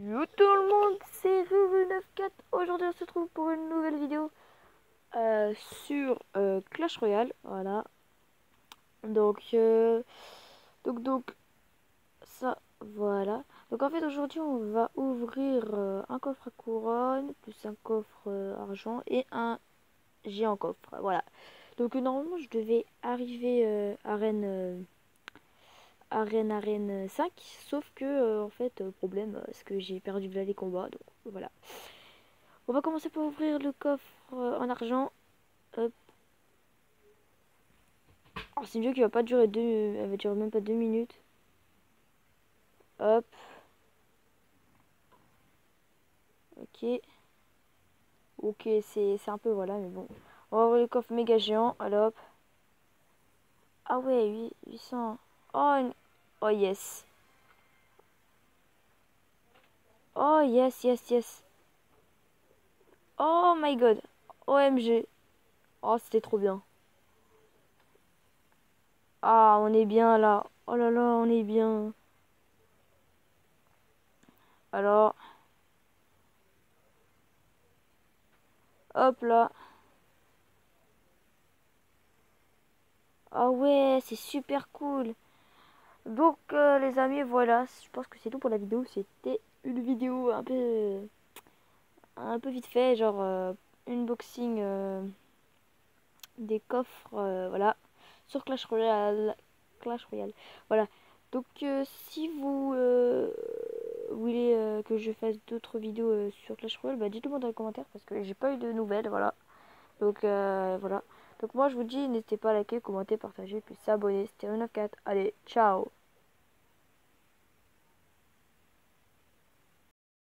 Yo tout le monde, c'est Ruru94. Aujourd'hui on se retrouve pour une nouvelle vidéo sur Clash Royale. Voilà. Donc, ça, voilà. Donc en fait aujourd'hui on va ouvrir un coffre à couronne, plus un coffre argent et un géant coffre. Voilà. Donc normalement je devais arriver arène 5, sauf que en fait problème, c'est que j'ai perdu là les combats, donc voilà. On va commencer par ouvrir le coffre en argent. Hop. Oh, c'est une vidéo qui va pas durer elle va durer même pas 2 minutes. Hop. Ok. Ok, c'est un peu voilà, mais bon. On va ouvrir le coffre méga géant. Alors hop. Ah ouais, 800. Oh, oh yes. Oh yes, yes, yes. Oh my god. OMG. Oh, c'était trop bien. Ah, on est bien là. Oh là là, on est bien. Alors, hop là. Ah ouais, c'est super cool. Donc les amis, voilà, je pense que c'est tout pour la vidéo. C'était une vidéo un peu vite fait, genre unboxing des coffres, voilà, sur Clash Royale. Clash Royale. Voilà. Donc si vous voulez que je fasse d'autres vidéos sur Clash Royale, bah dites-le moi dans les commentaires parce que j'ai pas eu de nouvelles, voilà. Donc voilà. Donc moi je vous dis, n'hésitez pas à liker, commenter, partager, puis s'abonner. C'était 94. Allez, ciao.